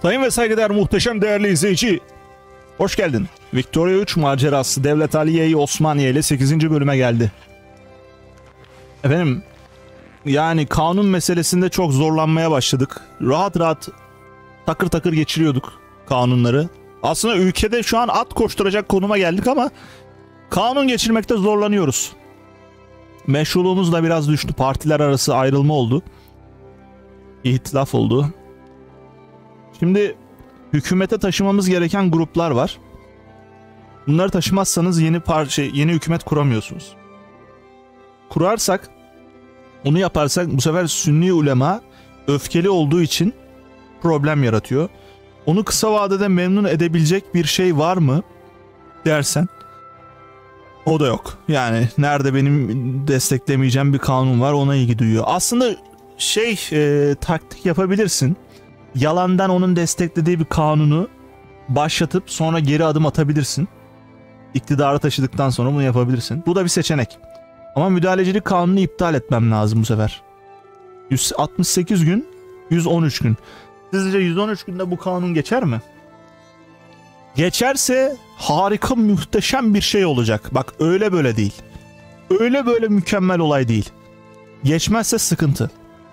Sayın ve saygıdeğer muhteşem değerli izleyici, hoş geldin. Victoria 3 macerası Devlet Aliye-i Osmaniye ile 8. bölüme geldi. Efendim, yani kanun meselesinde çok zorlanmaya başladık. Rahat rahat takır takır geçiriyorduk kanunları. Aslında ülkede şu an at koşturacak konuma geldik ama kanun geçirmekte zorlanıyoruz. Meşruluğumuz da biraz düştü. Partiler arası ayrılma oldu. İhtilaf oldu. Şimdi hükümete taşımamız gereken gruplar var. Bunları taşımazsanız yeni hükümet kuramıyorsunuz. Kurarsak, onu yaparsak bu sefer Sünni ulema öfkeli olduğu için problem yaratıyor. Onu kısa vadede memnun edebilecek bir şey var mı dersen, o da yok. Yani nerede benim desteklemeyeceğim bir kanun var, ona ilgi duyuyor. Aslında taktik yapabilirsin. Yalandan onun desteklediği bir kanunu başlatıp sonra geri adım atabilirsin. İktidara taşıdıktan sonra bunu yapabilirsin. Bu da bir seçenek. Ama müdahalecilik kanunu iptal etmem lazım bu sefer. 168 gün, 113 gün. Sizce 113 günde bu kanun geçer mi? Geçerse harika, muhteşem bir şey olacak. Bak, öyle böyle değil. Öyle böyle mükemmel olay değil. Geçmezse sıkıntı.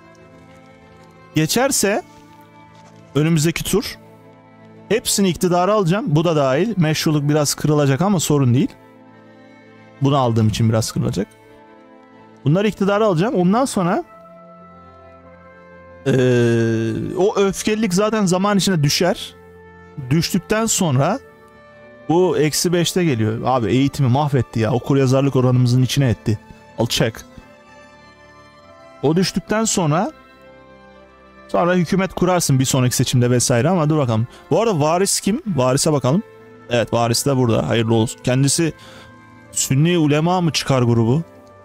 Geçerse önümüzdeki tur hepsini iktidara alacağım. Bu da dahil. Meşruluk biraz kırılacak ama sorun değil. Bunu aldığım için biraz kırılacak. Bunları iktidara alacağım. Ondan sonra o öfkelilik zaten zaman içinde düşer. Düştükten sonra bu -5'te geliyor. Abi eğitimi mahvetti ya. Okuryazarlık oranımızın içine etti. Alçak. O düştükten sonra hükümet kurarsın bir sonraki seçimde vesaire, ama dur bakalım. Bu arada varis kim? Varise bakalım. Evet, varis de burada. Hayırlı olsun. Kendisi Sünni ulema mı çıkar grubu?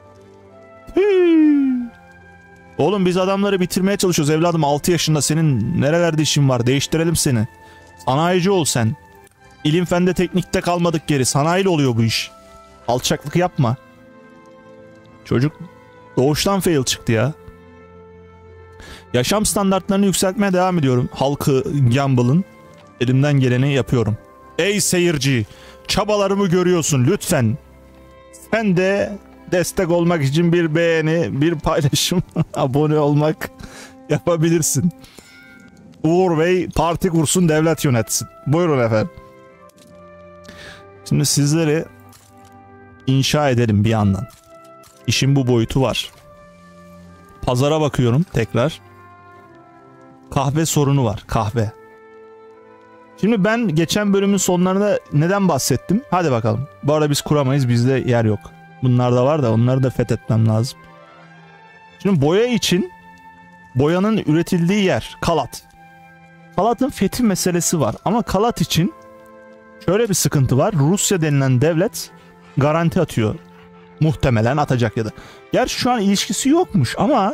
Oğlum biz adamları bitirmeye çalışıyoruz evladım. 6 yaşında, senin nerelerde işin var? Değiştirelim seni. Sanayici ol sen. İlim fende teknikte kalmadık geri. Sanayiyle oluyor bu iş. Alçaklık yapma. Çocuk doğuştan fail çıktı ya. Yaşam standartlarını yükseltmeye devam ediyorum. Halkı Gamble'ın elimden geleni yapıyorum. Ey seyirci, çabalarımı görüyorsun lütfen. Sen de destek olmak için bir beğeni, bir paylaşım, abone olmak yapabilirsin. Uğur Bey parti kursun, devlet yönetsin. Buyurun efendim. Şimdi sizleri inşa edelim bir yandan. İşin bu boyutu var. Pazara bakıyorum tekrar. Kahve sorunu var. Kahve. Şimdi ben geçen bölümün sonlarında neden bahsettim? Hadi bakalım. Bu arada biz kuramayız. Bizde yer yok. Bunlar da var da onları da fethetmem lazım. Şimdi boya için boyanın üretildiği yer Kalat. Kalat'ın fethi meselesi var. Ama Kalat için şöyle bir sıkıntı var. Rusya denilen devlet garanti atıyor. Muhtemelen atacak ya da. Gerçi şu an ilişkisi yokmuş ama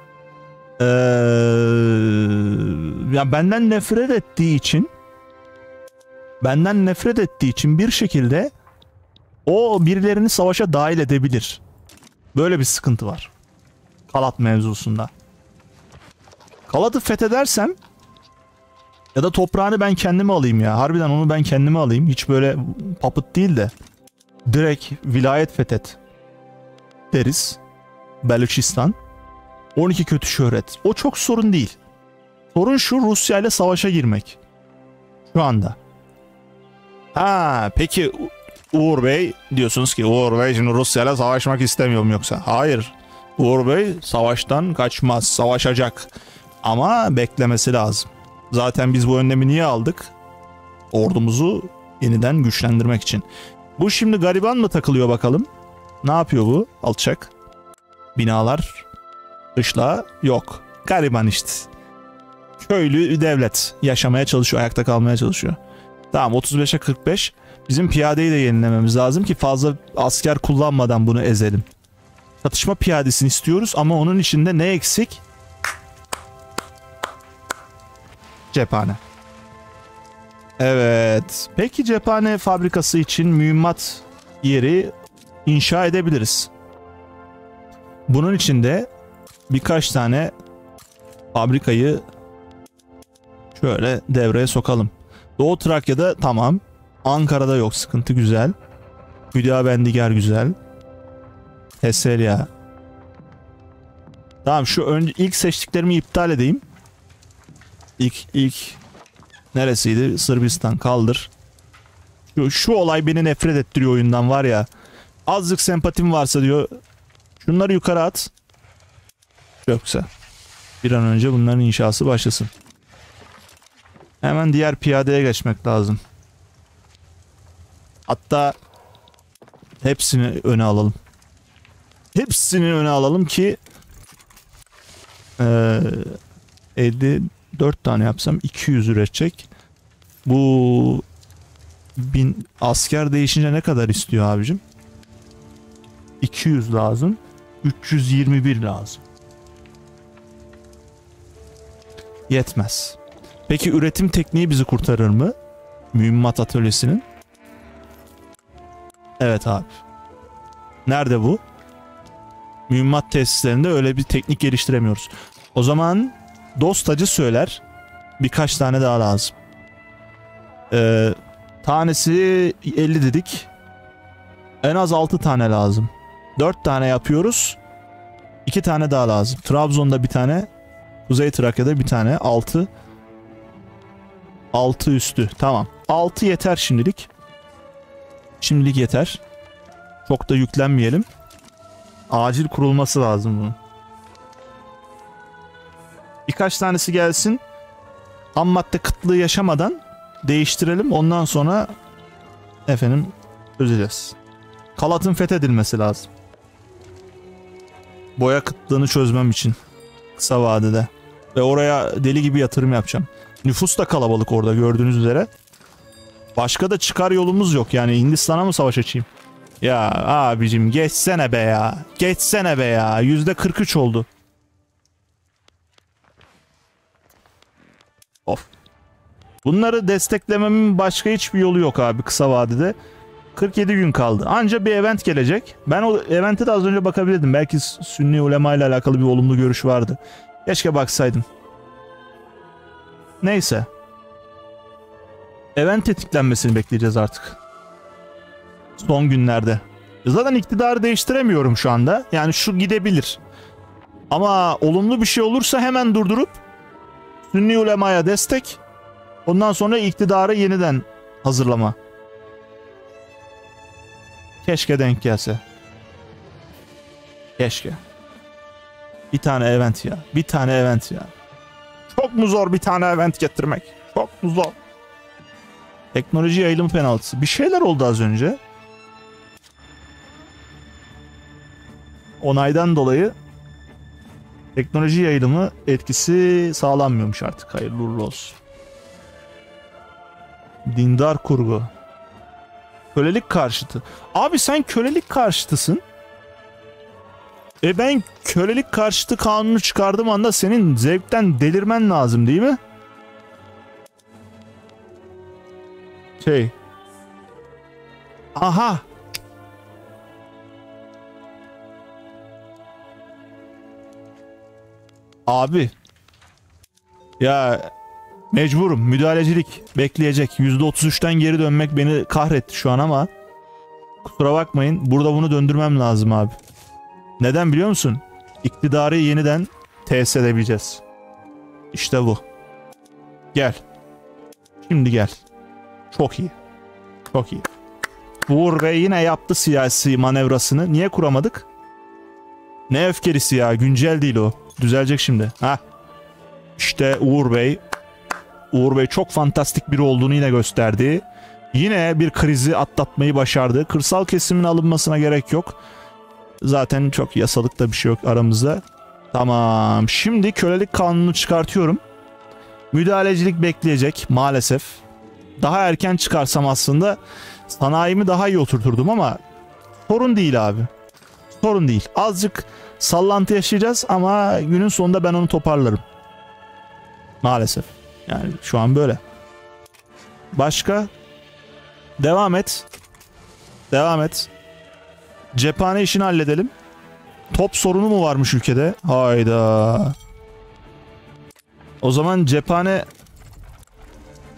ya benden nefret ettiği için bir şekilde o birilerini savaşa dahil edebilir. Böyle bir sıkıntı var Kalat mevzusunda. Kalat'ı fethedersem ya da toprağını ben kendime alayım ya. Harbiden onu ben kendime alayım. Hiç böyle papıt değil de direkt vilayet fethet deriz. Beluçistan. 12 kötü şöhret. O çok sorun değil. Sorun şu, Rusya ile savaşa girmek. Şu anda. Peki Uğur Bey diyorsunuz ki Uğur Bey şimdi Rusya ile savaşmak istemiyorum yoksa. Hayır. Uğur Bey savaştan kaçmaz. Savaşacak. Ama beklemesi lazım. Zaten biz bu önlemi niye aldık? Ordumuzu yeniden güçlendirmek için. Bu şimdi gariban mı takılıyor bakalım? Ne yapıyor bu? Alçak. Binalar. Kışla yok. Gariban işte. Köylü devlet. Yaşamaya çalışıyor. Ayakta kalmaya çalışıyor. Tamam, 35'e 45. Bizim piyadeyi de yenilememiz lazım ki fazla asker kullanmadan bunu ezelim. Çatışma piyadesini istiyoruz ama onun içinde ne eksik? Cephane. Evet. Peki cephane fabrikası için mühimmat yeri inşa edebiliriz. Bunun için de birkaç tane fabrikayı Şöyle devreye sokalım. Doğu Trakya'da tamam. Ankara'da yok, sıkıntı, güzel. Hüdavendigar güzel. Heselya. Tamam, şu önce ilk seçtiklerimi iptal edeyim. İlk neresiydi? Sırbistan, kaldır. Şu olay beni nefret ettiriyor oyundan var ya. Azıcık sempatim varsa diyor. Şunları yukarı at. Yoksa bir an önce bunların inşası başlasın. Hemen diğer piyadeye geçmek lazım. Hatta hepsini öne alalım. Hepsini öne alalım ki 54 tane yapsam 200 üretecek. Bu 1000 asker değişince ne kadar istiyor abicim? 200 lazım. 321 lazım. Yetmez. Peki üretim tekniği bizi kurtarır mı? Mühimmat atölyesinin. Evet abi. Nerede bu? Mühimmat tesislerinde öyle bir teknik geliştiremiyoruz. O zaman dostacı söyler. Birkaç tane daha lazım. Tanesi 50 dedik. En az 6 tane lazım. 4 tane yapıyoruz. 2 tane daha lazım. Trabzon'da bir tane. Kuzey Trakya'da bir tane. 6. 6 üstü. Tamam. 6 yeter şimdilik. Şimdilik yeter. Çok da yüklenmeyelim. Acil kurulması lazım bunun. Birkaç tanesi gelsin. Ham madde kıtlığı yaşamadan değiştirelim. Ondan sonra efendim çözeceğiz. Kalat'ın fethedilmesi lazım. Boya kıtlığını çözmem için. Kısa vadede. Ve oraya deli gibi yatırım yapacağım. Nüfus da kalabalık orada gördüğünüz üzere. Başka da çıkar yolumuz yok. Yani Hindistan'a mı savaş açayım? Ya abicim geçsene be ya. Geçsene be ya. %43 oldu. Of. Bunları desteklememin başka hiçbir yolu yok abi kısa vadede. 47 gün kaldı. Anca bir event gelecek. Ben o evente de az önce bakabilirdim. Belki Sünni ulema ile alakalı bir olumlu görüş vardı. Keşke baksaydım. Neyse. Event tetiklenmesini bekleyeceğiz artık. Son günlerde. Zaten iktidarı değiştiremiyorum şu anda. Yani şu gidebilir. Ama olumlu bir şey olursa hemen durdurup Sünni ulemaya destek. Ondan sonra iktidarı yeniden hazırlama. Keşke denk gelse. Keşke. Bir tane event ya. Bir tane event ya. Çok mu zor bir tane event getirmek? Çok mu zor? Teknoloji yayılım penaltısı. Bir şeyler oldu az önce. Onaydan dolayı teknoloji yayılımı etkisi sağlanmıyormuş artık. Hayırlı uğurlu olsun. Dindar kurgu. Kölelik karşıtı. Abi sen kölelik karşıtısın. Ben kölelik karşıtı kanunu çıkardığım anda senin zevkten delirmen lazım değil mi? Aha. Abi. Ya mecburum. Müdahalecilik bekleyecek. %33'ten geri dönmek beni kahretti şu an ama kusura bakmayın. Burada bunu döndürmem lazım abi. Neden biliyor musun? İktidarı yeniden tesis edebileceğiz. İşte bu. Gel. Şimdi gel. Çok iyi. Çok iyi. Uğur Bey yine yaptı siyasi manevrasını. Niye kuramadık? Ne öfkelisi ya. Güncel değil o. Düzelecek şimdi. Ha. İşte Uğur Bey. Uğur Bey çok fantastik biri olduğunu yine gösterdi. Yine bir krizi atlatmayı başardı. Kırsal kesimin alınmasına gerek yok. Zaten çok yasalık da bir şey yok aramızda. Tamam. Şimdi kölelik kanunu çıkartıyorum. Müdahalecilik bekleyecek maalesef. Daha erken çıkarsam aslında sanayimi daha iyi oturturdum ama sorun değil abi. Sorun değil. Azıcık sallantı yaşayacağız ama günün sonunda ben onu toparlarım. Maalesef. Yani şu an böyle. Başka? Devam et. Devam et. Cephane işini halledelim. Top sorunu mu varmış ülkede? Hayda. O zaman cephane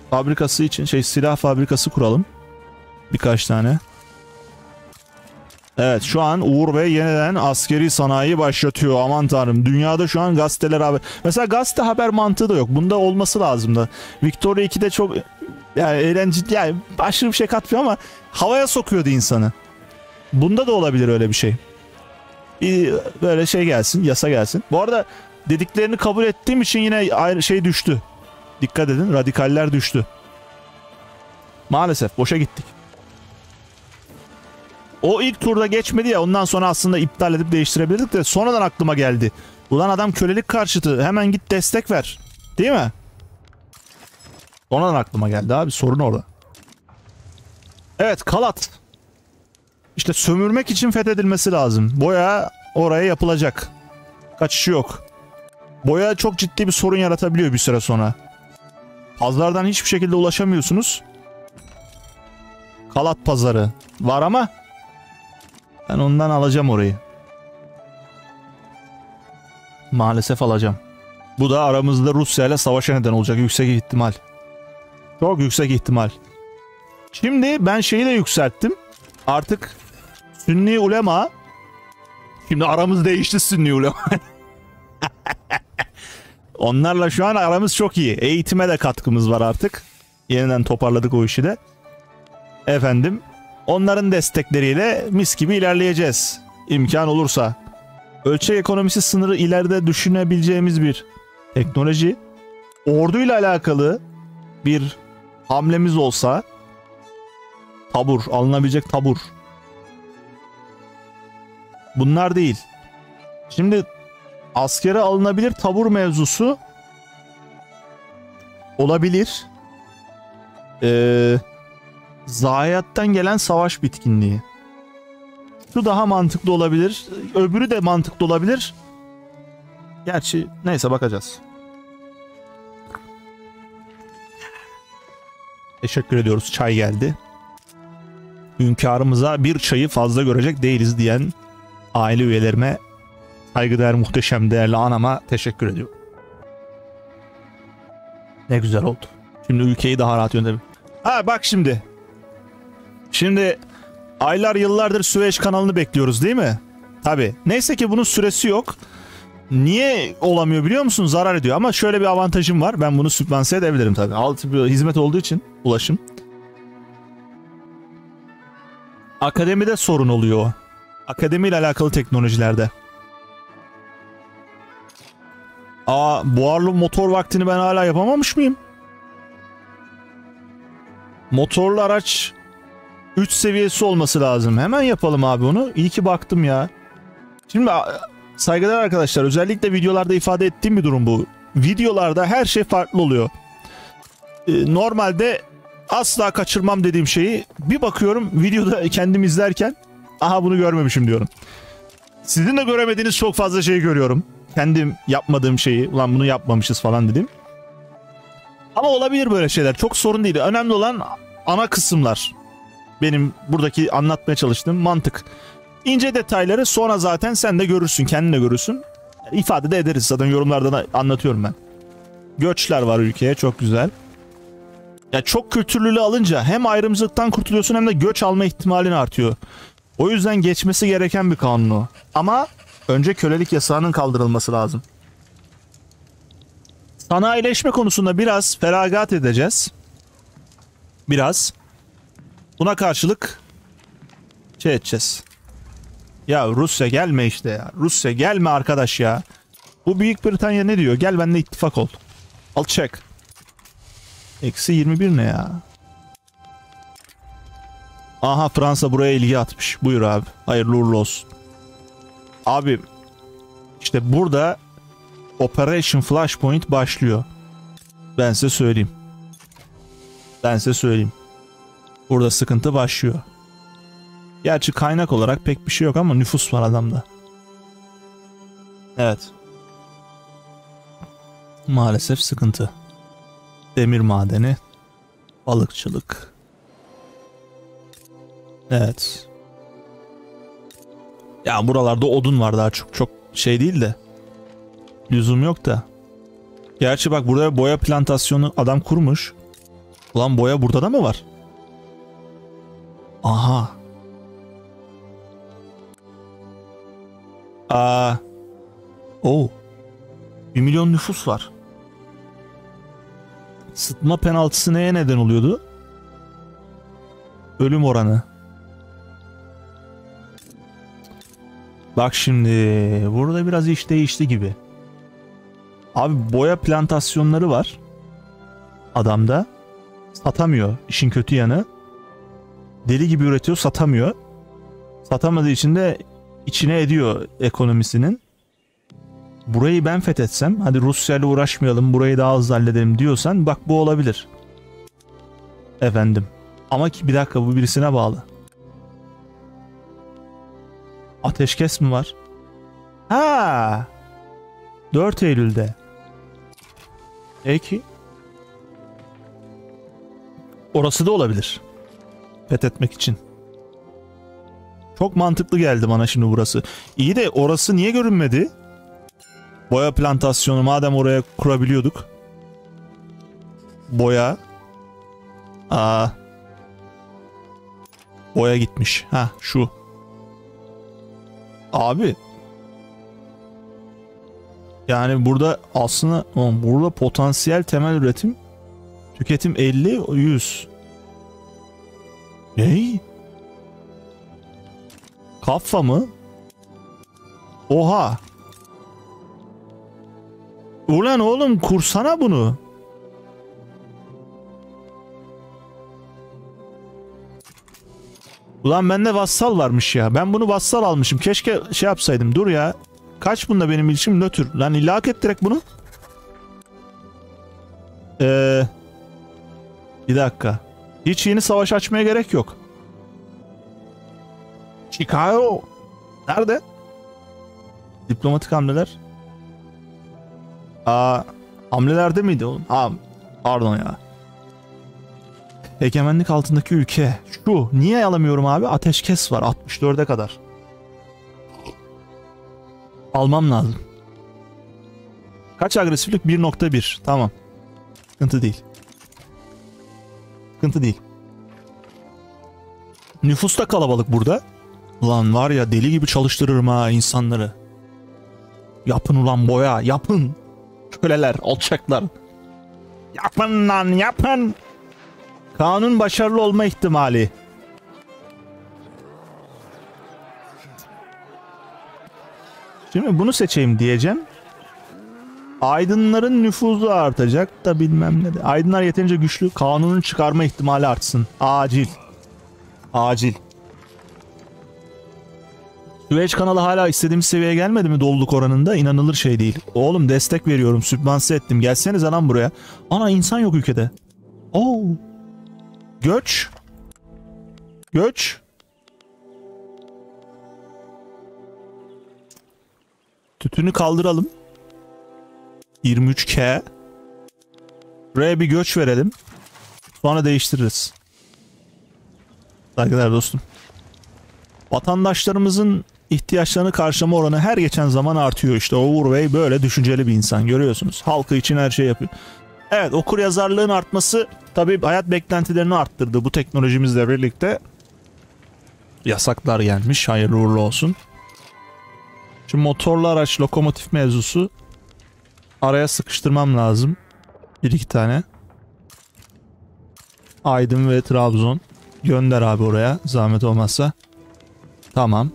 fabrikası için silah fabrikası kuralım. Birkaç tane. Evet, şu an Uğur Bey yeniden askeri sanayi başlatıyor. Aman tanrım, dünyada şu an gazeteler haber. Mesela gazete haber mantığı da yok. Bunda olması lazım da. Victoria 2'de çok yani eğlenceli, yani aşırı bir şey katmıyor ama havaya sokuyordu insanı. Bunda da olabilir öyle bir şey. Bir böyle şey gelsin, yasa gelsin. Bu arada dediklerini kabul ettiğim için yine ayrı şey düştü. Dikkat edin, radikaller düştü. Maalesef boşa gittik. O ilk turda geçmedi ya, ondan sonra aslında iptal edip değiştirebilirdik de sonradan aklıma geldi. Ulan adam kölelik karşıtı, hemen git destek ver. Değil mi? Sonradan aklıma geldi abi, sorun orada. Evet, Kalat. İşte sömürmek için fethedilmesi lazım. Boya oraya yapılacak. Kaçışı yok. Boya çok ciddi bir sorun yaratabiliyor bir süre sonra. Pazardan hiçbir şekilde ulaşamıyorsunuz. Kalat pazarı var ama ben ondan alacağım orayı. Maalesef alacağım. Bu da aramızda Rusya ile savaşa neden olacak, yüksek ihtimal. Çok yüksek ihtimal. Şimdi ben şeyi de yükselttim. Artık Sünni ulema. Şimdi aramız değişti Sünni ulema. Onlarla şu an aramız çok iyi. Eğitime de katkımız var artık. Yeniden toparladık o işi de. Efendim, onların destekleriyle mis gibi ilerleyeceğiz. İmkan olursa. Ölçek ekonomisi sınırı ileride düşünebileceğimiz bir teknoloji. Orduyla alakalı bir hamlemiz olsa, tabur, alınabilecek tabur. Bunlar değil. Şimdi askere alınabilir tabur mevzusu olabilir. Zayiattan gelen savaş bitkinliği. Şu daha mantıklı olabilir. Öbürü de mantıklı olabilir. Gerçi neyse, bakacağız. Teşekkür ediyoruz. Çay geldi. Hünkârımıza bir çayı fazla görecek değiliz diyen aile üyelerime, saygıdeğer muhteşem değerli anama teşekkür ediyorum. Ne güzel oldu. Şimdi ülkeyi daha rahat yönetelim. Ha bak şimdi. Şimdi aylar yıllardır Süveyş kanalını bekliyoruz değil mi? Tabi. Neyse ki bunun süresi yok. Niye olamıyor biliyor musun? Zarar ediyor. Ama şöyle bir avantajım var. Ben bunu sübvanse edebilirim tabi. Altı bir hizmet olduğu için ulaşım. Akademide sorun oluyor. Akademiyle alakalı teknolojilerde. Buharlı motor vaktini ben hala yapamamış mıyım? Motorlu araç 3 seviyesi olması lazım. Hemen yapalım abi onu. İyi ki baktım ya. Şimdi saygıdeğer arkadaşlar, özellikle videolarda ifade ettiğim bir durum bu. Videolarda her şey farklı oluyor. Normalde asla kaçırmam dediğim şeyi bir bakıyorum videoda kendim izlerken, aha bunu görmemişim diyorum. Sizin de göremediğiniz çok fazla şey görüyorum. Kendim yapmadığım şeyi, ulan bunu yapmamışız falan dedim. Ama olabilir böyle şeyler. Çok sorun değil. Önemli olan ana kısımlar. Benim buradaki anlatmaya çalıştığım mantık. İnce detayları sonra zaten sen de görürsün, kendin de görürsün. İfade de ederiz zaten, yorumlarda da anlatıyorum ben. Göçler var ülkeye, çok güzel. Ya çok kültürlülüğü alınca hem ayrımcılıktan kurtuluyorsun hem de göç alma ihtimalin artıyor. O yüzden geçmesi gereken bir kanun o. Ama önce kölelik yasağının kaldırılması lazım. Sanayileşme konusunda biraz feragat edeceğiz. Biraz. Buna karşılık şey edeceğiz. Ya Rusya gelme işte ya. Rusya gelme arkadaş ya. Bu Büyük Britanya ne diyor? Gel benimle ittifak ol. Al çek. Eksi 21 ne ya? Aha, Fransa buraya ilgi atmış. Buyur abi. Hayırlı uğurlu olsun. Abi işte burada Operation Flashpoint başlıyor. Ben size söyleyeyim. Burada sıkıntı başlıyor. Gerçi kaynak olarak pek bir şey yok ama nüfus var adamda. Evet. Maalesef sıkıntı. Demir madeni, balıkçılık. Evet. Ya buralarda odun var, daha çok şey değil de. Lüzum yok da. Gerçi bak, burada boya plantasyonu adam kurmuş. Ulan boya burada da mı var? Aha. Oh. 1 milyon nüfus var. Sıtma penaltısı neye neden oluyordu? Ölüm oranı. Bak şimdi burada biraz iş değişti gibi. Abi boya plantasyonları var. Adamda. Satamıyor. İşin kötü yanı. Deli gibi üretiyor, satamıyor. Satamadığı için de içine ediyor ekonomisinin. Burayı ben fethetsem, hadi Rusya ile uğraşmayalım, burayı daha hızlı halledelim diyorsan bak bu olabilir. Efendim. Ama ki bir dakika, bu birisine bağlı. Ateşkes mi var? Ha! 4 Eylül'de. Peki. Orası da olabilir. Fethetmek için. Çok mantıklı geldi bana şimdi burası. İyi de orası niye görünmedi? Boya plantasyonu madem oraya kurabiliyorduk. Boya. Boya gitmiş. Ha şu. Abi. Yani burada aslında burada potansiyel temel üretim, tüketim 50 100. Ney? Kafa mı? Oha. Ulan oğlum kursana bunu. Ulan bende vassal varmış ya. Ben bunu vassal almışım. Keşke şey yapsaydım. Dur ya. Kaç bunda benim ilişkim? Nötr. Lan ilhak et direkt bunu. Bir dakika. Hiç yeni savaş açmaya gerek yok. Chicago. Nerede? Diplomatik hamleler. Hamlelerde miydi oğlum? Pardon ya. Egemenlik altındaki ülke. Şu. Niye alamıyorum abi? Ateşkes var. 64'e kadar. Almam lazım. Kaç agresiflik? 1.1. Tamam. Sıkıntı değil. Sıkıntı değil. Nüfus da kalabalık burada. Ulan var ya deli gibi çalıştırırım ha insanları. Yapın ulan boya. Yapın. Köleler, alçaklar. Yapın lan yapın. Kanun başarılı olma ihtimali. Şimdi bunu seçeyim diyeceğim. Aydınların nüfuzu artacak da bilmem ne de. Aydınlar yeterince güçlü, kanunun çıkarma ihtimali artsın. Acil. Acil. Süveyş kanalı hala istediğimiz seviyeye gelmedi mi doluluk oranında? İnanılır şey değil. Oğlum destek veriyorum, sübvanse ettim. Gelsenize lan buraya. Ana insan yok ülkede. Oo. Göç. Göç. Tütünü kaldıralım. 23K. Buraya bir göç verelim. Sonra değiştiririz. Saygılar dostum. Vatandaşlarımızın ihtiyaçlarını karşılama oranı her geçen zaman artıyor işte. Uğur Bey böyle düşünceli bir insan, görüyorsunuz. Halkı için her şey yapıyor. Evet, okuryazarlığın artması tabii hayat beklentilerini arttırdı. Bu teknolojimizle birlikte yasaklar gelmiş. Hayırlı uğurlu olsun. Şimdi motorlu araç, lokomotif mevzusu. Araya sıkıştırmam lazım. 1-2 tane. Aydın ve Trabzon. Gönder abi oraya zahmet olmazsa. Tamam.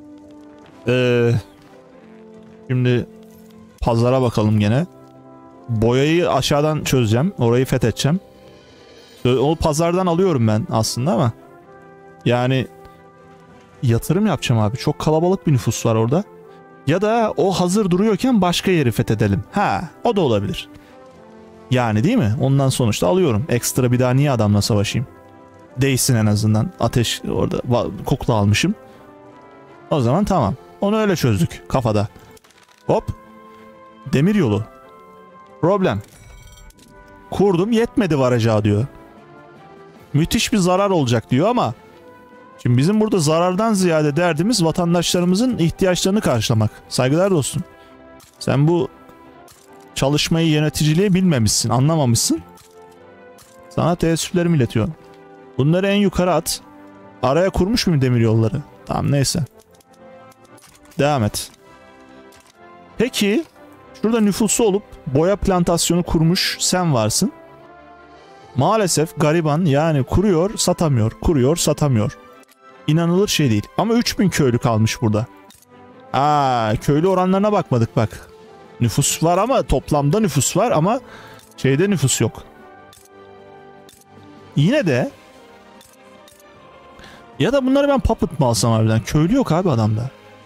Şimdi pazara bakalım gene. Boyayı aşağıdan çözeceğim. Orayı fethedeceğim. O pazardan alıyorum ben aslında ama. Yani yatırım yapacağım abi. Çok kalabalık bir nüfus var orada. Ya da o hazır duruyorken başka yeri fethedelim. Ha, o da olabilir. Yani değil mi? Ondan sonuçta alıyorum. Ekstra bir daha niye adamla savaşayım? Değsin en azından. Ateş orada kukla almışım. O zaman tamam. Onu öyle çözdük kafada. Hop. Demir yolu. Problem. Kurdum, yetmedi varacağı diyor. Müthiş bir zarar olacak diyor ama şimdi bizim burada zarardan ziyade derdimiz vatandaşlarımızın ihtiyaçlarını karşılamak. Saygılar dostum. Sen bu çalışmayı, yöneticiliği bilmemişsin, anlamamışsın. Sana teessüflerimi iletiyorum. Bunları en yukarı at. Araya kurmuş muyum demir yolları? Tamam neyse. Devam et. Peki şurada nüfusu olup boya plantasyonu kurmuş sen varsın. Maalesef gariban, yani kuruyor satamıyor, kuruyor satamıyor. İnanılır şey değil. Ama 3000 köylü kalmış burada. Köylü oranlarına bakmadık bak. Nüfus var ama toplamda nüfus var ama şeyde nüfus yok. Yine de ya da bunları ben puppet mı alsam harbiden? Köylü yok abi adamda.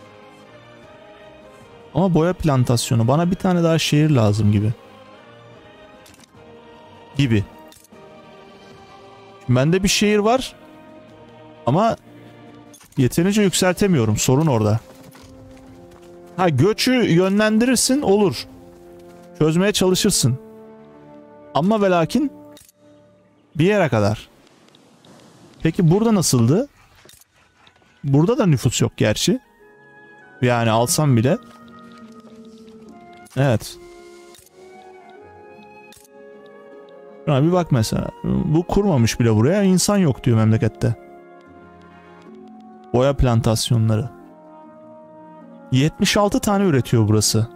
Ama boya plantasyonu. Bana bir tane daha şehir lazım gibi. Gibi. Şimdi bende bir şehir var. Ama yeterince yükseltemiyorum. Sorun orada. Göçü yönlendirirsin olur. Çözmeye çalışırsın. Ama ve lakin bir yere kadar. Peki burada nasıldı? Burada da nüfus yok gerçi. Yani alsam bile. Evet. Şuna bir bak mesela. Bu kurmamış bile buraya. İnsan yok diyor memlekette. Boya plantasyonları. 76 tane üretiyor burası.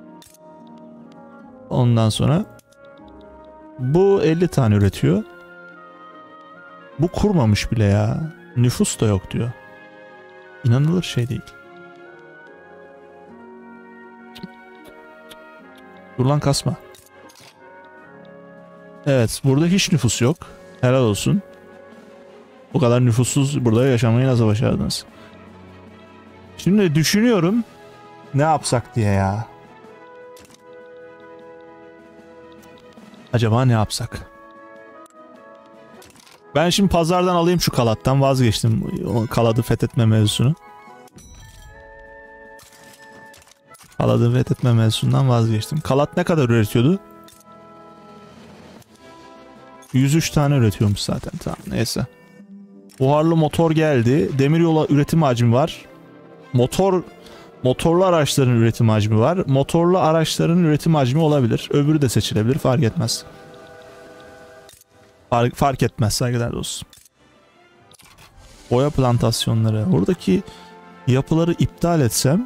Ondan sonra bu 50 tane üretiyor. Bu kurmamış bile ya. Nüfus da yok diyor. İnanılır şey değil. Dur lan kasma. Evet, burada hiç nüfus yok. Helal olsun. Bu kadar nüfussuz burada yaşamayı nasıl başardınız? Şimdi düşünüyorum ne yapsak diye ya. Acaba ne yapsak? Ben şimdi pazardan alayım şu kalattan, vazgeçtim o kaladı fethetme mevzusunu. Kaladı fethetme mevzusundan vazgeçtim. Kalat ne kadar üretiyordu? 103 tane üretiyormuş zaten. Tamam neyse. Buharlı motor geldi. Demiryolu üretim hacmi var. Motorlu araçların üretim hacmi var. Motorlu araçların üretim hacmi olabilir. Öbürü de seçilebilir. Fark etmez. Fark etmez saygılar olsun. Boya plantasyonları. Buradaki yapıları iptal etsem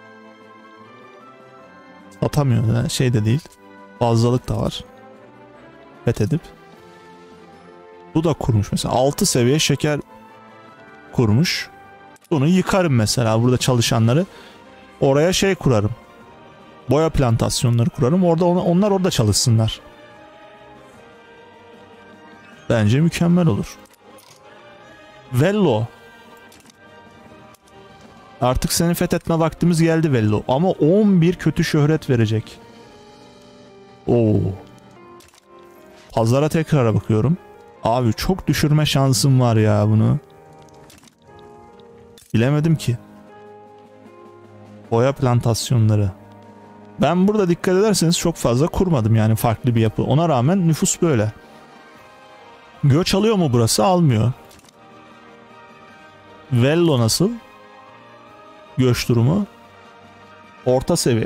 satamıyor. Yani şey de değil. Fazlalık da var. Fethedip. Bu da kurmuş mesela. 6 seviye şeker kurmuş. Bunu yıkarım mesela burada çalışanları. Oraya şey kurarım. Boya plantasyonları kurarım. Orada onlar orada çalışsınlar. Bence mükemmel olur. Vello. Artık seni fethetme vaktimiz geldi Vello. Ama 11 kötü şöhret verecek. Oo. Pazara tekrara bakıyorum. Abi çok düşürme şansım var ya bunu. Bilemedim ki. Boya plantasyonları. Ben burada dikkat ederseniz çok fazla kurmadım yani farklı bir yapı. Ona rağmen nüfus böyle. Göç alıyor mu burası? Almıyor. Vello nasıl? Göç durumu. Orta seviye.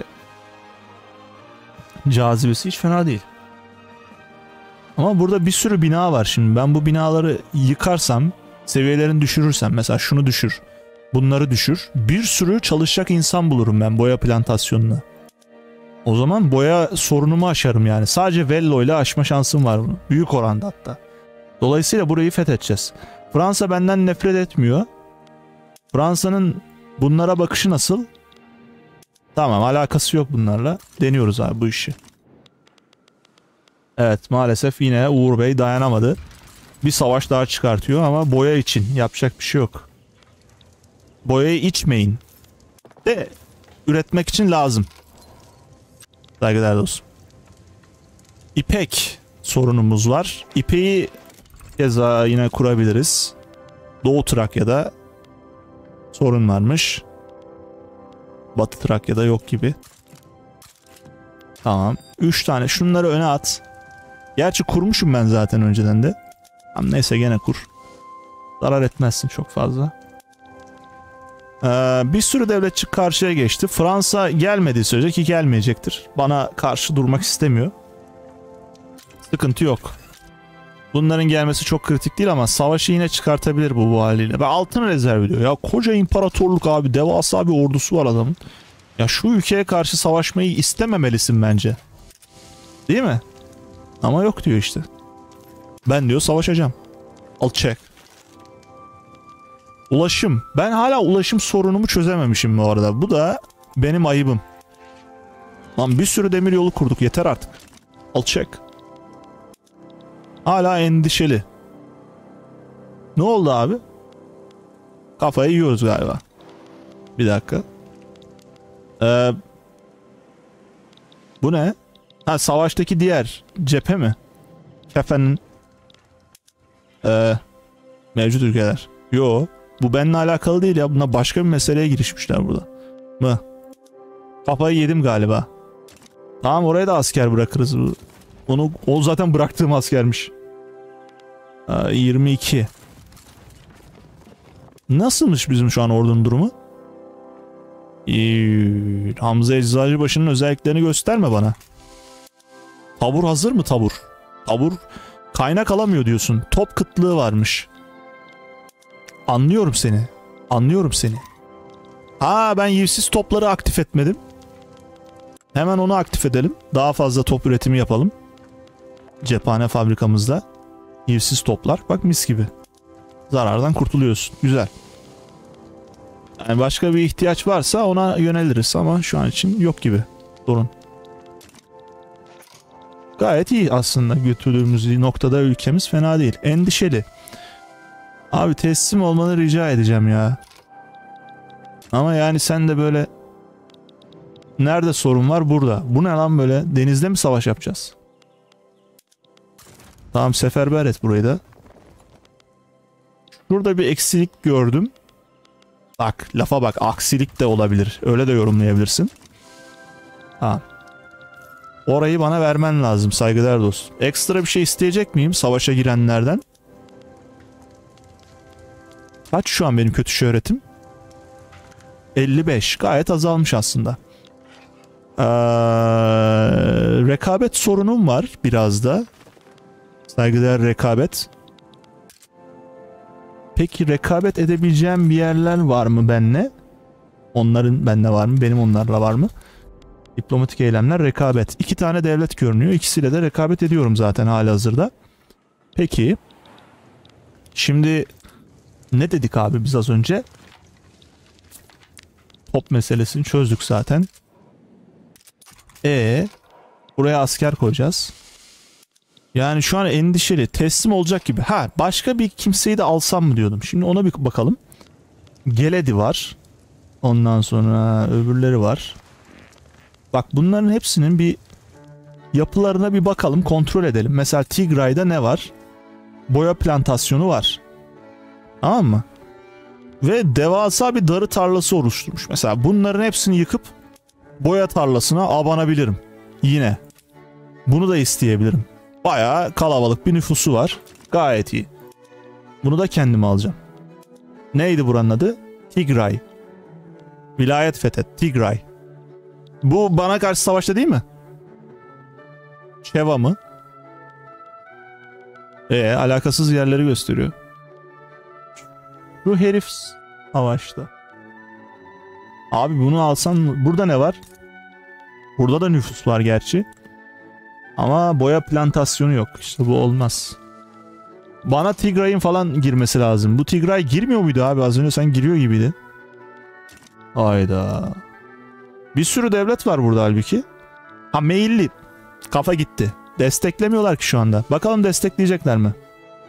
Cazibesi hiç fena değil. Ama burada bir sürü bina var şimdi. Ben bu binaları yıkarsam, seviyelerini düşürürsem, mesela şunu düşür, bunları düşür. Bir sürü çalışacak insan bulurum ben boya plantasyonuna. O zaman boya sorunumu aşarım yani. Sadece Vello ile aşma şansım var bunu. Büyük oranda hatta. Dolayısıyla burayı fethedeceğiz. Fransa benden nefret etmiyor. Fransa'nın bunlara bakışı nasıl? Tamam, alakası yok bunlarla. Deniyoruz abi bu işi. Evet, maalesef yine Uğur Bey dayanamadı. Bir savaş daha çıkartıyor ama boya için yapacak bir şey yok. Boyayı içmeyin. De üretmek için lazım. Saygılar olsun. İpek sorunumuz var. İpeği keza yine kurabiliriz. Doğu Trakya'da sorun varmış. Batı Trakya'da yok gibi. Tamam. 3 tane. Şunları öne at. Gerçi kurmuşum ben zaten önceden de. Tamam, neyse gene kur. Zarar etmezsin çok fazla. Bir sürü devletçi karşıya geçti. Fransa gelmediği sürece ki gelmeyecektir. Bana karşı durmak istemiyor. Sıkıntı yok. Bunların gelmesi çok kritik değil ama savaşı yine çıkartabilir bu haliyle. Ve altın rezerv ediyor. Ya koca imparatorluk abi. Devasa bir ordusu var adamın. Ya şu ülkeye karşı savaşmayı istememelisin bence. Değil mi? Ama yok diyor işte. Ben diyor savaşacağım. Al çek. Ulaşım. Ben hala ulaşım sorunumu çözememişim bu arada. Bu da benim ayıbım. Lan bir sürü demir yolu kurduk. Yeter artık. Al çek. Hala endişeli. Ne oldu abi? Kafayı yiyoruz galiba. Bir dakika. Bu ne? Ha, savaştaki diğer cephe mi? Kefenin mevcut ülkeler. Yo, bu benimle alakalı değil ya. Buna başka bir meseleye girişmişler burada. Mı? Kafayı yedim galiba. Tamam, oraya da asker bırakırız. O zaten bıraktığım askermiş. 22. Nasılmış bizim şu an ordunun durumu? Hamza Eczacıbaşı'nın özelliklerini gösterme bana. Tabur hazır mı tabur? Tabur kaynak alamıyor diyorsun. Top kıtlığı varmış. Anlıyorum seni. Anlıyorum seni. Ben yivsiz topları aktif etmedim. Hemen onu aktif edelim. Daha fazla top üretimi yapalım. Cephane fabrikamızda. Yivsiz toplar. Bak mis gibi. Zarardan kurtuluyorsun. Güzel. Yani başka bir ihtiyaç varsa ona yöneliriz ama şu an için yok gibi. Sorun. Gayet iyi aslında götürdüğümüz noktada ülkemiz fena değil. Endişeli. Abi teslim olmanı rica edeceğim ya. Ama yani sen de böyle... Nerede sorun var? Burada. Bu ne lan böyle? Denizde mi savaş yapacağız? Tamam, seferber et burayı da. Şurada bir eksilik gördüm. Bak, lafa bak. Aksilik de olabilir. Öyle de yorumlayabilirsin. Ha. Orayı bana vermen lazım saygıdeğer dost. Ekstra bir şey isteyecek miyim savaşa girenlerden? Kaç şu an benim kötü şöhretim? 55. Gayet azalmış aslında. Rekabet sorunum var biraz da. Saygıdeğer rekabet. Peki rekabet edebileceğim bir yerler var mı benle? Onların bende var mı? Benim onlarla var mı? Diplomatik eylemler, rekabet. 2 tane devlet görünüyor. İkisiyle de rekabet ediyorum zaten halihazırda. Peki. Şimdi ne dedik abi biz az önce? Top meselesini çözdük zaten. Buraya asker koyacağız. Yani şu an endişeli. Teslim olacak gibi. Başka bir kimseyi de alsam mı diyordum. Şimdi ona bir bakalım. Geledi var. Ondan sonra öbürleri var. Bak, bunların hepsinin bir yapılarına bir bakalım, kontrol edelim. Mesela Tigray'da ne var? Boya plantasyonu var. Tamam mı? Ve devasa bir darı tarlası oluşturmuş. Mesela bunların hepsini yıkıp boya tarlasına abanabilirim. Yine. Bunu da isteyebilirim. Bayağı kalabalık bir nüfusu var. Gayet iyi. Bunu da kendime alacağım. Neydi buranın adı? Tigray. Vilayet fethet. Tigray. Bu bana karşı savaşta değil mi? Şeva mı? Alakasız yerleri gösteriyor. Bu herif savaşta. Abi bunu alsan, burada ne var? Burada da nüfus var gerçi. Ama boya plantasyonu yok. İşte bu olmaz. Bana Tigray'ın falan girmesi lazım. Bu Tigray girmiyor muydu abi? Az önce sen giriyor gibiydi. Hayda. Bir sürü devlet var burada halbuki. Meyilli. Kafa gitti. Desteklemiyorlar ki şu anda. Bakalım destekleyecekler mi?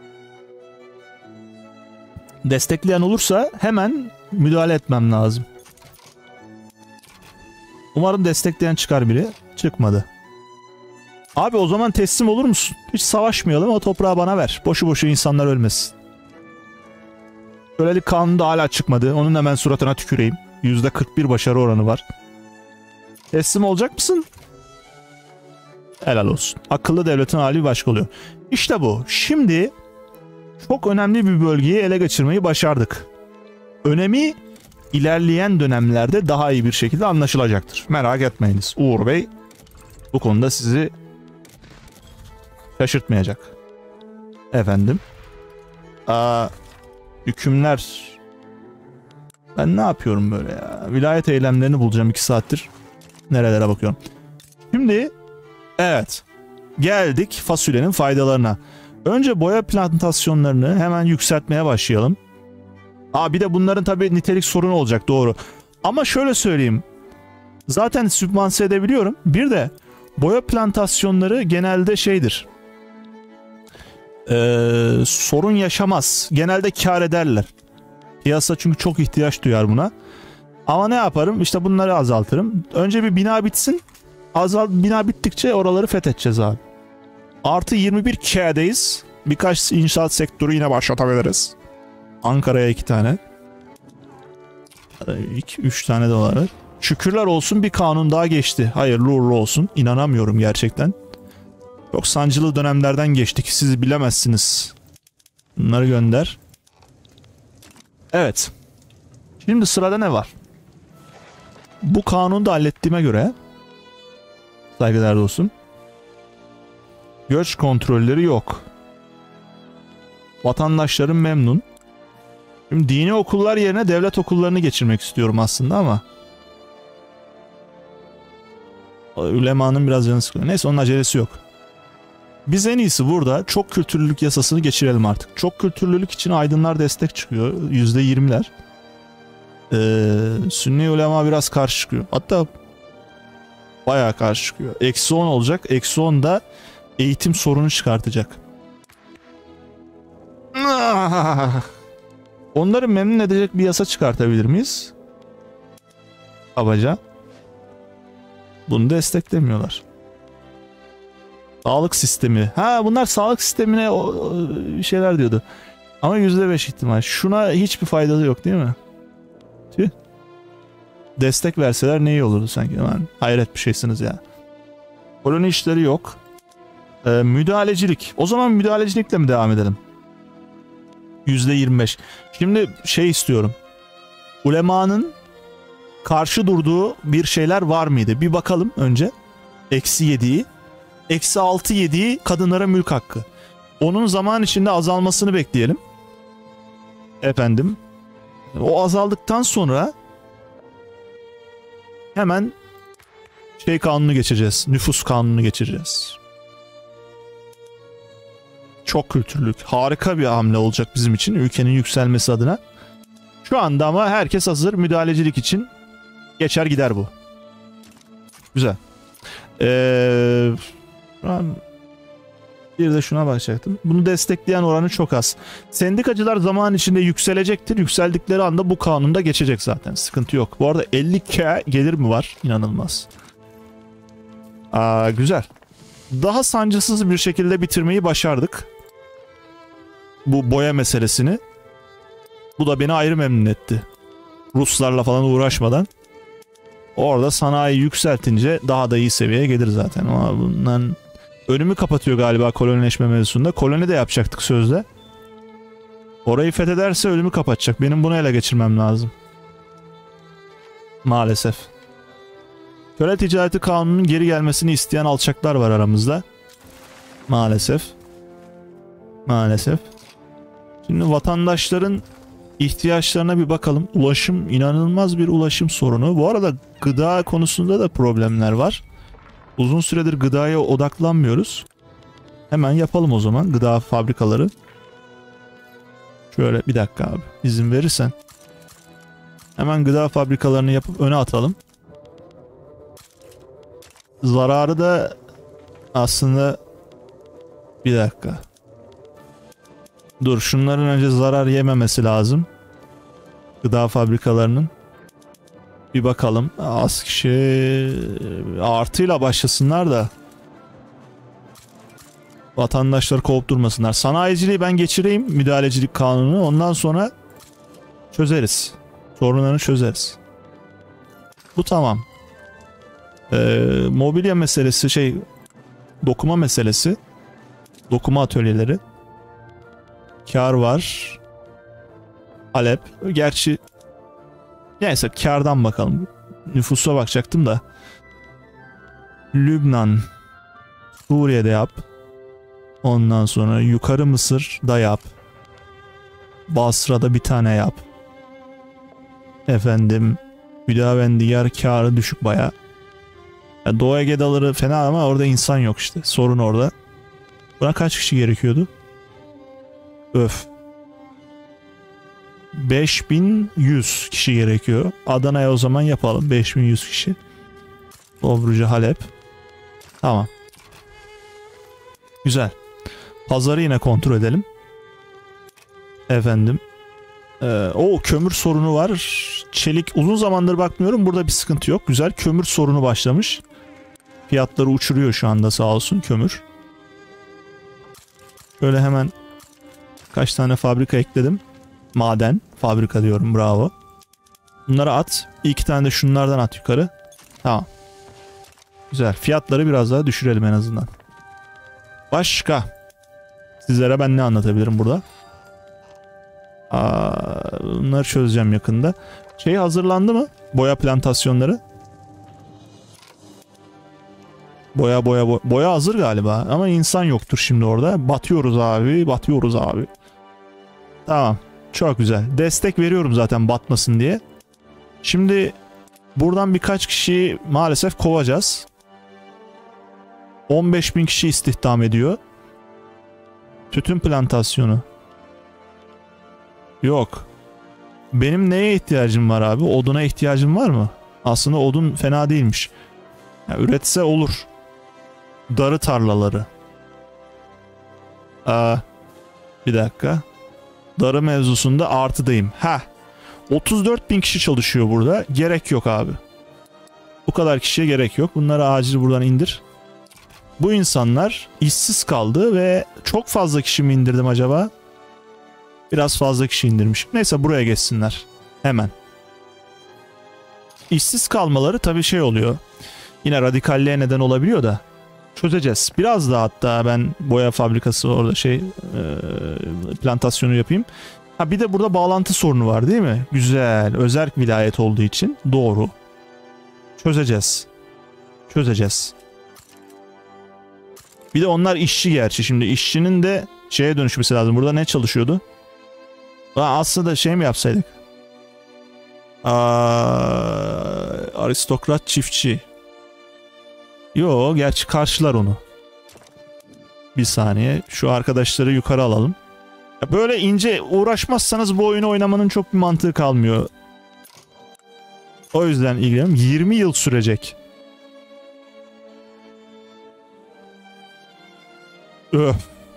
Destekleyen olursa hemen müdahale etmem lazım. Umarım destekleyen çıkar biri. Çıkmadı. Abi o zaman teslim olur musun? Hiç savaşmayalım, o toprağı bana ver. Boşu boşu insanlar ölmesin. Kölelik kanunu da hala çıkmadı. Onun hemen suratına tüküreyim. %41 başarı oranı var. Teslim olacak mısın? Helal olsun. Akıllı devletin hali başka oluyor. İşte bu. Şimdi çok önemli bir bölgeyi ele geçirmeyi başardık. Önemi ilerleyen dönemlerde daha iyi bir şekilde anlaşılacaktır. Merak etmeyiniz. Uğur Bey bu konuda sizi şaşırtmayacak. Efendim. Hükümler. Ben ne yapıyorum böyle ya? Vilayet eylemlerini bulacağım 2 saattir. Nerelere bakıyorum. Şimdi evet. Geldik fasulyenin faydalarına. Önce boya plantasyonlarını hemen yükseltmeye başlayalım. Bir de bunların tabii nitelik sorunu olacak, doğru. Ama şöyle söyleyeyim. Zaten sübvanse edebiliyorum. Bir de boya plantasyonları genelde şeydir. Sorun yaşamaz. Genelde kar ederler. Piyasa çünkü çok ihtiyaç duyar buna. Ama ne yaparım? İşte bunları azaltırım. Önce bir bina bitsin. Bina bittikçe oraları fethedeceğiz abi. Artı 21 K'deyiz. Birkaç inşaat sektörü yine başlatabiliriz. Ankara'ya 2 tane. 3 tane de var. Şükürler olsun bir kanun daha geçti. Hayırlı uğurlu olsun. İnanamıyorum gerçekten. Çok sancılı dönemlerden geçtik. Siz bilemezsiniz. Bunları gönder. Evet. Şimdi sırada ne var? Bu kanunu da hallettiğime göre saygıdeğer dostum. Göç kontrolleri yok. Vatandaşlarım memnun. Şimdi dini okullar yerine devlet okullarını geçirmek istiyorum aslında ama ulemanın biraz canı sıkıyor. Neyse, onun acelesi yok. Biz en iyisi burada çok kültürlülük yasasını geçirelim artık. Çok kültürlülük için aydınlar destek çıkıyor. %20'ler. Sünni ulema biraz karşı çıkıyor. Hatta bayağı karşı çıkıyor. -10 olacak. -10 da eğitim sorunu çıkartacak. Onları memnun edecek bir yasa çıkartabilir miyiz? Kabaca. Bunu desteklemiyorlar. Sağlık sistemi. Bunlar sağlık sistemine şeyler diyordu. Ama %5 ihtimal. Şuna hiçbir faydası yok değil mi? Tüh. Destek verseler ne iyi olurdu sanki. Hayret bir şeysiniz ya. Koloni işleri yok. Müdahalecilik. O zaman müdahalecilikle mi devam edelim? %25. Şimdi şey istiyorum. Ulemanın karşı durduğu bir şeyler var mıydı? Bir bakalım önce. -7'yi. -6 yediği kadınlara mülk hakkı. Onun zaman içinde azalmasını bekleyelim. Efendim. O azaldıktan sonra hemen kanunu geçeceğiz. Nüfus kanunu geçeceğiz. Çok kültürlük. Harika bir hamle olacak bizim için. Ülkenin yükselmesi adına. Şu anda ama herkes hazır. Müdahalecilik için geçer gider bu. Güzel. Bir de şuna bakacaktım. Bunu destekleyen oranı çok az. Sendikacılar zaman içinde yükselecektir. Yükseldikleri anda bu kanunda geçecek zaten. Sıkıntı yok. Bu arada 50K gelir mi var? İnanılmaz. Güzel. Daha sancısız bir şekilde bitirmeyi başardık. Bu boya meselesini. Bu da beni ayrı memnun etti. Ruslarla falan uğraşmadan. Orada sanayi yükseltince daha da iyi seviyeye gelir zaten. Ama bundan önümü kapatıyor galiba kolonileşme mevzusunda. Koloni de yapacaktık sözde. Orayı fethederse önümü kapatacak. Benim bunu ele geçirmem lazım. Maalesef. Köle ticareti kanununun geri gelmesini isteyen alçaklar var aramızda. Maalesef. Maalesef. Şimdi vatandaşların ihtiyaçlarına bir bakalım. Ulaşım, inanılmaz bir ulaşım sorunu. Bu arada gıda konusunda da problemler var. Uzun süredir gıdaya odaklanmıyoruz. Hemen yapalım o zaman gıda fabrikaları. Şöyle bir dakika abi, izin verirsen. Hemen gıda fabrikalarını yapıp öne atalım. Zararı da aslında bir dakika. Dur, şunların önce zarar yememesi lazım. Gıda fabrikalarının. Bir bakalım. Az kişi artıyla başlasınlar da vatandaşları kovup durmasınlar. Sanayiciliği ben geçireyim, müdahalecilik kanunu. Ondan sonra çözeriz. Sorunlarını çözeriz. Bu tamam. Mobilya meselesi, dokuma meselesi. Dokuma atölyeleri. Kar var. Halep. Gerçi neyse, kardan bakalım. Nüfusa bakacaktım da. Lübnan. Suriye'de yap. Ondan sonra yukarı Mısır da yap. Basra'da bir tane yap. Efendim Hüdavendigar kârı düşük baya. Yani Doğu Ege daları fena ama orada insan yok işte. Sorun orada. Buna kaç kişi gerekiyordu? Öf. 5100 kişi gerekiyor. Adana'ya o zaman yapalım. 5100 kişi. Dobruca Halep. Tamam. Güzel. Pazarı yine kontrol edelim. Efendim. O kömür sorunu var. Çelik uzun zamandır bakmıyorum. Burada bir sıkıntı yok. Güzel. Kömür sorunu başlamış. Fiyatları uçuruyor şu anda sağ olsun kömür. Böyle hemen kaç tane fabrika ekledim. Maden. Fabrika diyorum. Bravo. Bunları at. 2 tane de şunlardan at yukarı. Tamam. Güzel. Fiyatları biraz daha düşürelim en azından. Başka. Sizlere ben ne anlatabilirim burada? Bunları çözeceğim yakında. Şey hazırlandı mı? Boya plantasyonları. Boya hazır galiba. Ama insan yoktur şimdi orada. Batıyoruz abi. Batıyoruz abi. Tamam. Çok güzel. Destek veriyorum zaten batmasın diye. Şimdi buradan birkaç kişiyi maalesef kovacağız. 15.000 kişi istihdam ediyor. Tütün plantasyonu. Yok. Benim neye ihtiyacım var abi? Oduna ihtiyacım var mı? Aslında odun fena değilmiş. Yani üretse olur. Darı tarlaları. Bir dakika. Darı mevzusunda artıdayım. 34.000 kişi çalışıyor burada. Gerek yok abi. Bu kadar kişiye gerek yok. Bunları acil buradan indir. Bu insanlar işsiz kaldı ve çok fazla kişi mi indirdim acaba? Biraz fazla kişi indirmişim. Neyse buraya geçsinler. Hemen. İşsiz kalmaları tabii şey oluyor. Yine radikalliğe neden olabiliyor da. Çözeceğiz. Biraz daha hatta ben boya fabrikası orada plantasyonu yapayım. Bir de burada bağlantı sorunu var değil mi? Güzel. Özerk vilayet olduğu için. Doğru. Çözeceğiz. Çözeceğiz. Bir de onlar işçi gerçi. Şimdi işçinin de şeye dönüşmesi lazım. Burada ne çalışıyordu? Aslında mi yapsaydık? Aristokrat çiftçi. Yo, gerçi karşılar onu. Bir saniye. Şu arkadaşları yukarı alalım. Böyle ince uğraşmazsanız bu oyunu oynamanın çok bir mantığı kalmıyor. O yüzden ilgileniyorum. 20 yıl sürecek. Öf.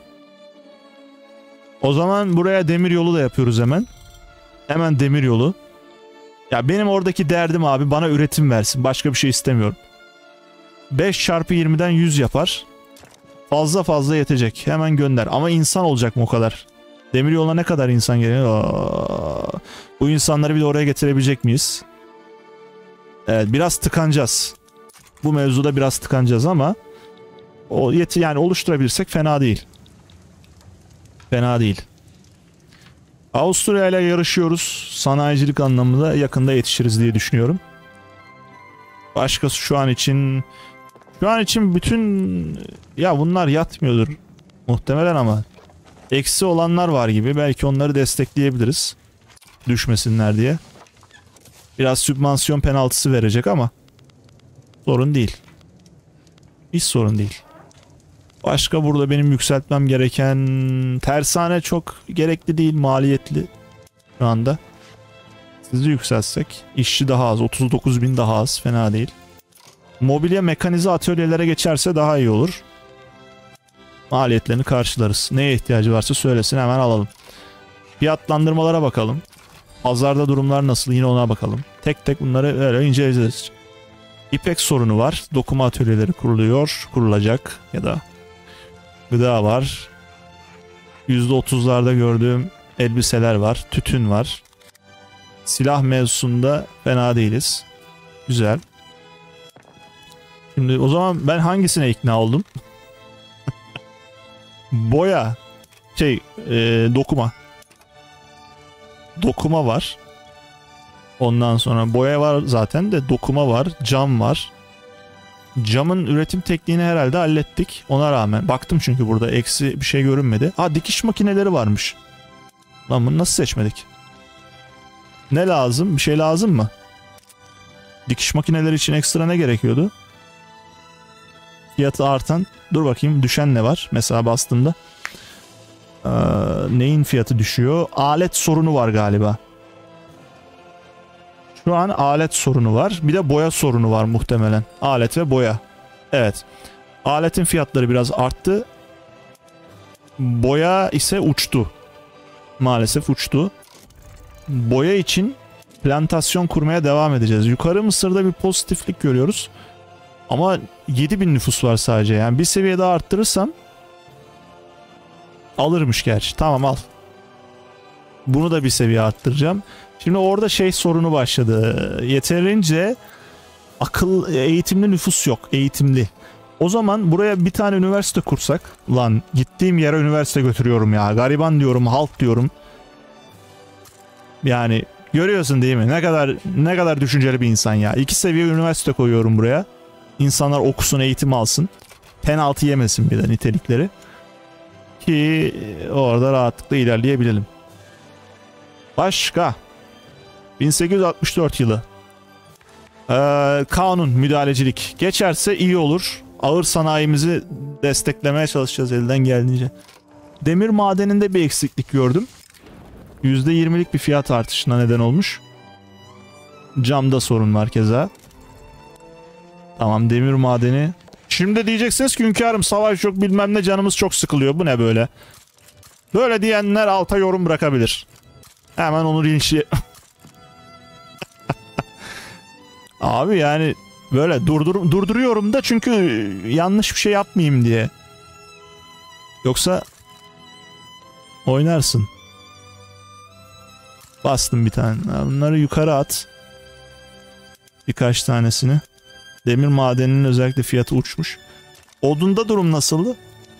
O zaman buraya demir yolu da yapıyoruz hemen. Hemen demir yolu. Ya benim oradaki derdim abi bana üretim versin. Başka bir şey istemiyorum. 5 çarpı 20'den 100 yapar. Fazla fazla yetecek. Hemen gönder. Ama insan olacak mı o kadar? Demir yoluna ne kadar insan geliyor? Bu insanları bir de oraya getirebilecek miyiz? Evet, biraz tıkanacağız. Bu mevzuda biraz tıkanacağız ama yani oluşturabilirsek fena değil. Fena değil. Avusturya ile yarışıyoruz. Sanayicilik anlamında yakında yetişiriz diye düşünüyorum. Başkası şu an için bütün bunlar yatmıyordur muhtemelen ama eksi olanlar var gibi. Belki onları destekleyebiliriz. Düşmesinler diye. Biraz sübvansiyon penaltısı verecek ama sorun değil. Hiç sorun değil. Başka burada benim yükseltmem gereken tersane çok gerekli değil, maliyetli şu anda. Sizi yükseltsek işçi daha az, 39.000 daha az, fena değil. Mobilya mekanize atölyelere geçerse daha iyi olur. Maliyetlerini karşılarız. Neye ihtiyacı varsa söylesin, hemen alalım. Fiyatlandırmalara bakalım. Pazarda durumlar nasıl, yine ona bakalım. Tek tek bunları öyle inceleyeceğiz. İpek sorunu var. Dokuma atölyeleri kurulacak ya da gıda var. %30'larda gördüğüm elbiseler var. Tütün var. Silah mevzusunda fena değiliz. Güzel. Şimdi o zaman ben hangisine ikna oldum? Boya. Dokuma. Dokuma var. Ondan sonra boya var zaten de dokuma var. Cam var. Camın üretim tekniğini herhalde hallettik. Ona rağmen. Baktım çünkü burada eksi bir şey görünmedi. Ha, dikiş makineleri varmış. Lan bunu nasıl seçmedik? Ne lazım? Bir şey lazım mı? Dikiş makineleri için ekstra ne gerekiyordu? Fiyatı artan. Dur bakayım, düşen ne var? Mesela bastığımda. Neyin fiyatı düşüyor? Alet sorunu var galiba. Şu an alet sorunu var. Bir de boya sorunu var muhtemelen. Alet ve boya. Evet. Aletin fiyatları biraz arttı. Boya ise uçtu. Maalesef uçtu. Boya için plantasyon kurmaya devam edeceğiz. Yukarı Mısır'da bir pozitiflik görüyoruz. Ama 7000 nüfus var sadece. Yani bir seviye daha arttırırsam alırmış gerçi. Tamam, al. Bunu da bir seviye arttıracağım. Şimdi orada şey sorunu başladı. Yeterince eğitimli nüfus yok. Eğitimli. O zaman buraya bir tane üniversite kursak. Lan gittiğim yere üniversite götürüyorum ya. Gariban diyorum, halk diyorum. Yani görüyorsun değil mi? Ne kadar düşünceli bir insan ya. 2 seviye üniversite koyuyorum buraya. İnsanlar okusun, eğitim alsın. Penaltı yemesin bir de nitelikleri. Ki orada rahatlıkla ilerleyebilelim. Başka. 1864 yılı. Kanun, müdahalecilik. Geçerse iyi olur. Ağır sanayimizi desteklemeye çalışacağız elden geldiğince. Demir madeninde bir eksiklik gördüm. %20'lik bir fiyat artışına neden olmuş. Camda sorun var keza. Tamam, demir madeni. Şimdi diyeceksiniz ki hünkârım savaş yok bilmem ne, canımız çok sıkılıyor. Bu ne böyle? Böyle diyenler alta yorum bırakabilir. Hemen onu linçli... Abi yani böyle durduruyorum da çünkü yanlış bir şey yapmayayım diye. Yoksa oynarsın. Bastım bir tane. Bunları yukarı at. Birkaç tanesini. Demir madeninin özellikle fiyatı uçmuş. Odunda durum nasıldı?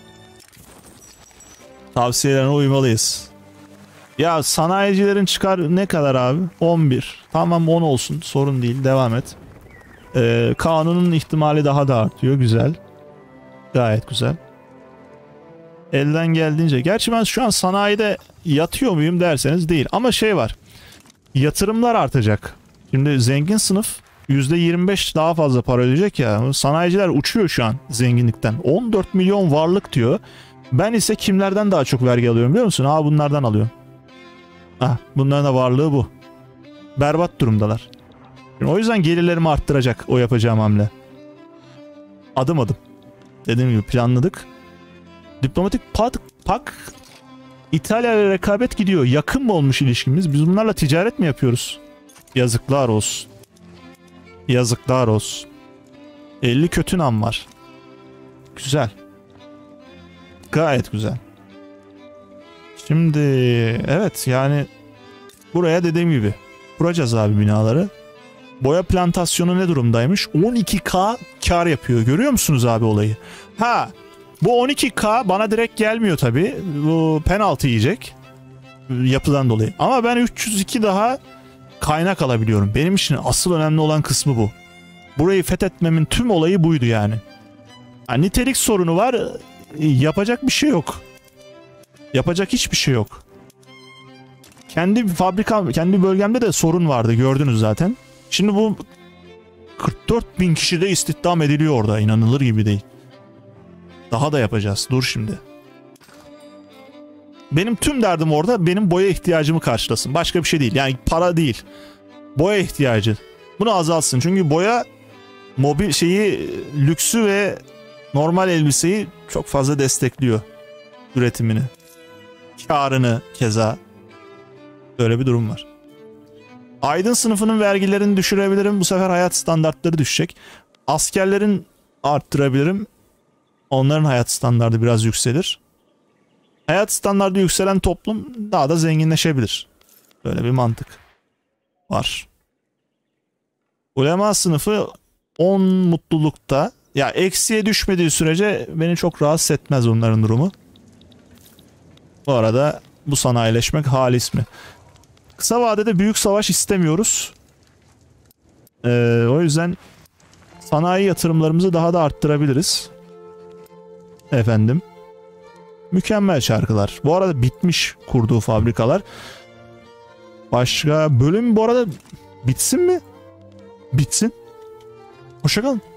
Tavsiyelerine uymalıyız. Ya sanayicilerin çıkar ne kadar abi? 11. Tamam 10 olsun. Sorun değil. Devam et. Kanunun ihtimali daha da artıyor. Güzel. Gayet güzel. Elden geldiğince. Gerçi ben şu an sanayide yatıyor muyum derseniz değil. Ama şey var. Yatırımlar artacak. Şimdi zengin sınıf %25 daha fazla para ödeyecek ya. Sanayiciler uçuyor şu an zenginlikten. 14 milyon varlık diyor. Ben ise kimlerden daha çok vergi alıyorum biliyor musun? Bunlardan alıyorum. Bunların da varlığı bu. Berbat durumdalar. O yüzden gelirlerimi arttıracak o yapacağım hamle. Adım adım. Dediğim gibi planladık. Diplomatik pak İtalya ile rekabet gidiyor. Yakın mı olmuş ilişkimiz? Biz bunlarla ticaret mi yapıyoruz? Yazıklar olsun. Yazıklar olsun. 50 kötü nam var. Güzel. Gayet güzel. Şimdi evet yani buraya dediğim gibi kuracağız abi binaları. Boya plantasyonu ne durumdaymış? 12K kar yapıyor. Görüyor musunuz abi olayı? Bu 12K bana direkt gelmiyor tabii. Bu penaltı yiyecek. Yapıdan dolayı. Ama ben 302 daha kaynak alabiliyorum. Benim için asıl önemli olan kısmı bu. Burayı fethetmemin tüm olayı buydu yani. Nitelik sorunu var. Yapacak bir şey yok. Yapacak hiçbir şey yok. Kendi bölgemde de sorun vardı. Gördünüz zaten. Şimdi bu 44.000 kişi de istihdam ediliyor orada. İnanılır gibi değil. Daha da yapacağız. Dur şimdi. Benim tüm derdim orada benim boya ihtiyacımı karşılasın. Başka bir şey değil. Yani para değil. Boya ihtiyacı. Bunu azalsın. Çünkü boya lüksü ve normal elbiseyi çok fazla destekliyor. Üretimini. Karını keza. Böyle bir durum var. Aydın sınıfının vergilerini düşürebilirim. Bu sefer hayat standartları düşecek. Askerlerin arttırabilirim. Onların hayat standartı biraz yükselir. Hayat standartı yükselen toplum daha da zenginleşebilir. Böyle bir mantık var. Ulema sınıfı 10 mutlulukta. Ya eksiye düşmediği sürece beni çok rahatsız etmez onların durumu. Bu arada bu sanayileşmek halis mi? Kısa vadede büyük savaş istemiyoruz. O yüzden Sanayi yatırımlarımızı daha da arttırabiliriz. Efendim. Mükemmel şarkılar. Bu arada bitmiş kurduğu fabrikalar. Başka bölüm bu arada bitsin mi? Bitsin. Hoşça kalın.